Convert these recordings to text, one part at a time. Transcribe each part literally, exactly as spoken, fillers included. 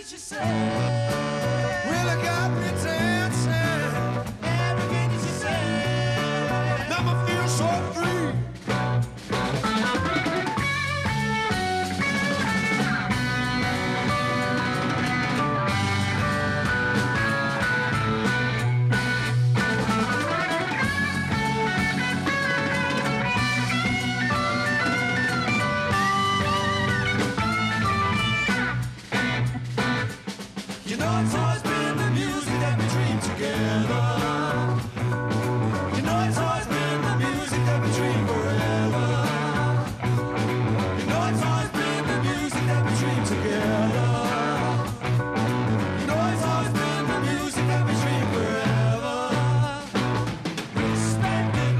she said really got me dancing. everything that she said. Now I feel so free. You know it's always been the music that we dream together. You know it's always been the music that we dream forever. You know it's always been the music that we dream together. You know it's always been the music that we dream forever. Respect and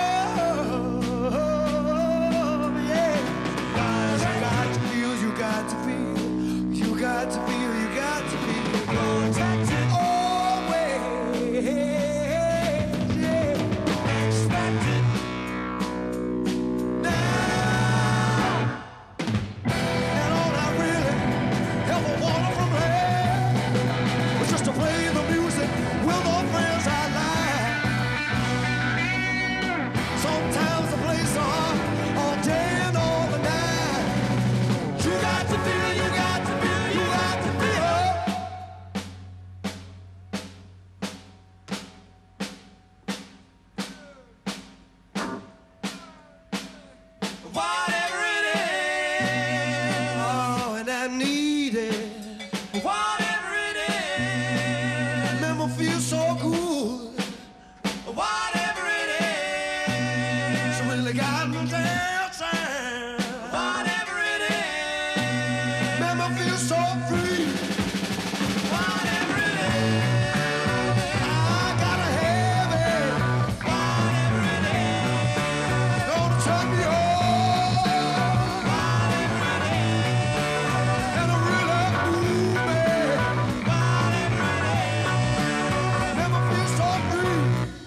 Love, yeah. Guys, you got to feel, you got to feel, you got to feel, you got to feel. protected, Always, yeah. respected. Now, and all I really ever wanted from her was just to play the music with all friends I like. Sometimes I play so hard all day and all the night. You got to feel, you got to feel, you got to feel. Whatever it is, Oh, and I need it. whatever it is, Never feel so good. whatever it is, She really got me dancing. whatever it is, Never feel so free. whatever it is, I gotta have it. whatever it is, Gonna turn me on. whatever it is, And I really move me. whatever it is, Never feel so free.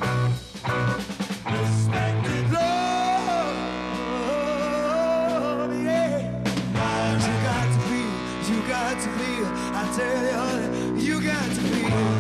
respected. Love, yeah. You got to feel, you got to feel. I tell you, honey, you got to feel.